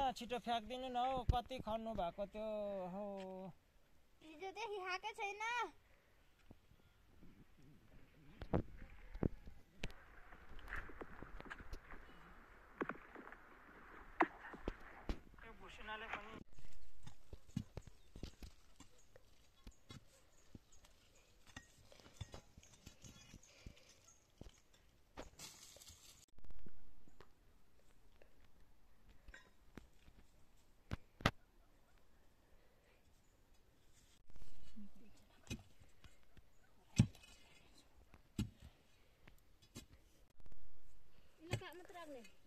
छिटो फ्याँक्दिनु न हौ कति खन्नु भएको त्यो हो हिजोदेखि खाएकै छैन त्यो भुसुनाले पनि मात्र राख्ने